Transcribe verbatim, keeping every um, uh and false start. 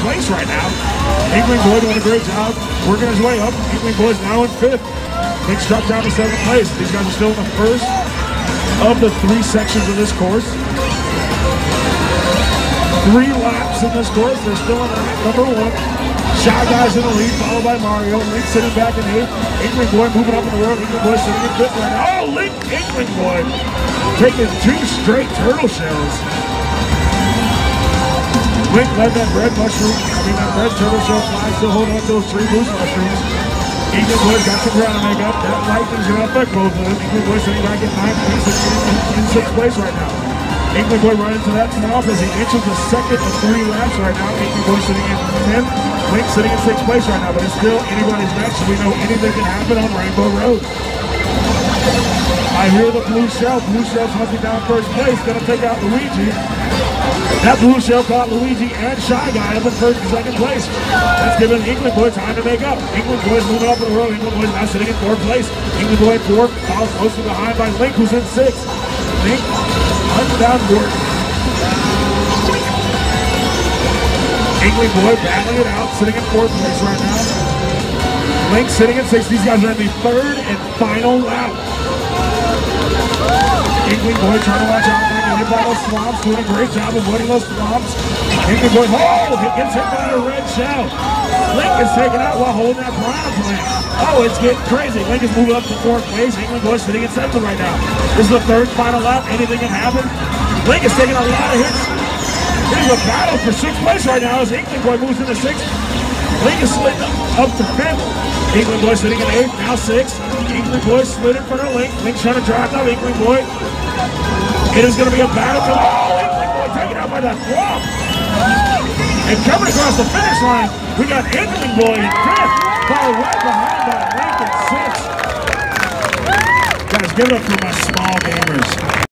place right now. Inkling Boy doing a great job, working his way up. Inkling Boy's now in fifth. Nick struck down to seventh place. These guys are still in the first of the three sections of this course. Three laps in this course. They're still in lap number one. Shy Guy's in the lead, followed by Mario. Link sitting back in eighth. Inkling Boy moving up in the world. Inkling Boy sitting in fifth right now. Oh, Link Inkling Boy taking two straight turtle shells. Link led that red mushroom, I mean that red turtle shell fly, still holding on to those three boost mushrooms. Inkling Boy's got some ground to make up. That lightning's gonna affect both of them. Inkling Boy sitting back in ninth, in sixth place right now. Inkling Boy running to that swamp as he inches the second of three laps right now. Inkling Boy sitting in tenth, Link sitting in sixth place right now, but it's still anybody's match, so we know anything can happen on Rainbow Road. I hear the blue shell. Blue shell's hunting down first place, gonna take out Luigi. That blue shell caught Luigi and Shy Guy up in first and second place. That's giving Inkling Boy time to make up. Inkling Boy's moving up in the world. Inkling Boy's now sitting in fourth place. Inkling Boy in fourth, follows closely behind by Link, who's in sixth. Link hunting down Gordon. Inkling Boy battling it out, sitting in fourth place right now. Link sitting in sixth. These guys are in the third and final lap. Inkling Boy trying to watch out, not getting hit by those swamps, doing a great job of avoiding those swamps. Inkling Boy, oh, he gets hit by a red shell. Link is taken out while holding that piranha plant. Oh, it's getting crazy. Link is moving up to fourth place. Inkling Boy sitting in seventh right now. This is the third final lap. Anything can happen. Link is taking a lot of hits. There's a battle for sixth place right now as Inkling Boy moves into sixth. Link is slid up to fifth. Inkling Boy sitting in eighth, now sixth. Inkling Boy slid in front of Link. Link trying to drive now. Inkling Boy. It is going to be a battle for oh, Inkling Boy taken out by that flop. And coming across the finish line, we got Inkling Boy in fifth, followed right behind by Link in sixth. Guys, give it up for my small gamers.